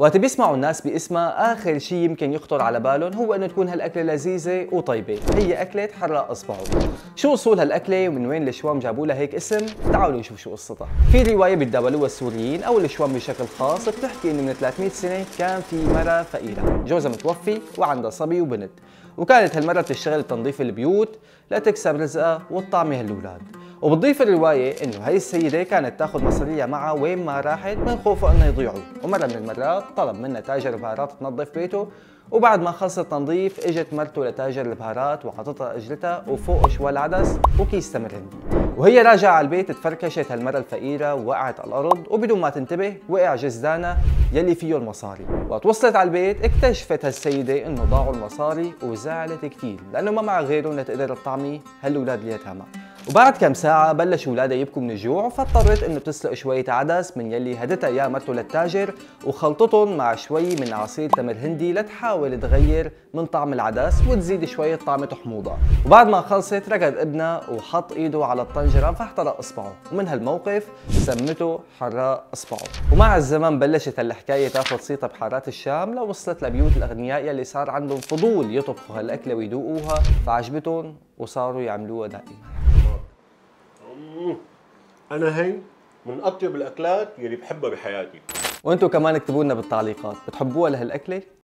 وقت بيسمعوا الناس باسمها آخر شيء يمكن يخطر على بالهم هو إنه تكون هالأكلة لذيذة وطيبة، هي أكلة حراق إصبعه. شو أصول هالأكلة ومن وين الشوام جابوا لها هيك اسم؟ تعالوا نشوف شو قصتها. في رواية بيتداولوها السوريين أو الشوام بشكل خاص بتحكي إنه من 300 سنة كان في مرة فقيرة، جوزها متوفي وعندها صبي وبنت، وكانت هالمرة بتشتغل تنظيف البيوت لتكسب رزقها وتطعمي هالأولاد. وبتضيف الرواية إنه هاي السيدة كانت تاخذ مصاريها معها وين ما راحت من خوفها إنه يضيعوا، ومرة من المرات طلب منها تاجر بهارات تنظف بيته، وبعد ما خلص التنظيف اجت مرته لتاجر البهارات وعطتها اجرتها وفوق شوال عدس وكيس تمر هندي. وهي راجعة على البيت تفركشت هالمرة الفقيرة ووقعت على الأرض، وبدون ما تنتبه وقع جزدانها يلي فيه المصاري. وقت وصلت على البيت اكتشفت هالسيدة إنه ضاعوا المصاري وزعلت كثير لأنه ما معها غيره إنها تقدر تطعمي هالأولاد اليتامى. وبعد كم ساعة بلشوا ولادها يبكوا من الجوع، فاضطرت انه تسلق شوية عدس من يلي هدتها اياه مرته للتاجر وخلطتهم مع شوي من عصير تمر هندي لتحاول تغير من طعم العدس وتزيد شوية طعمة حموضة. وبعد ما خلصت ركض ابنها وحط ايده على الطنجرة فاحترق اصبعه، ومن هالموقف سمته حراق اصبعه. ومع الزمن بلشت هالحكاية تاخذ صيتها بحارات الشام لوصلت لبيوت الاغنياء يلي صار عندهم فضول يطبخوا هالاكلة ويذوقوها، فعجبتهم وصاروا يعملوها دائما. أنا هي من أطيب الأكلات يلي بحبها بحياتي. وانتم كمان اكتبوا لنا بالتعليقات بتحبوها لهالاكله؟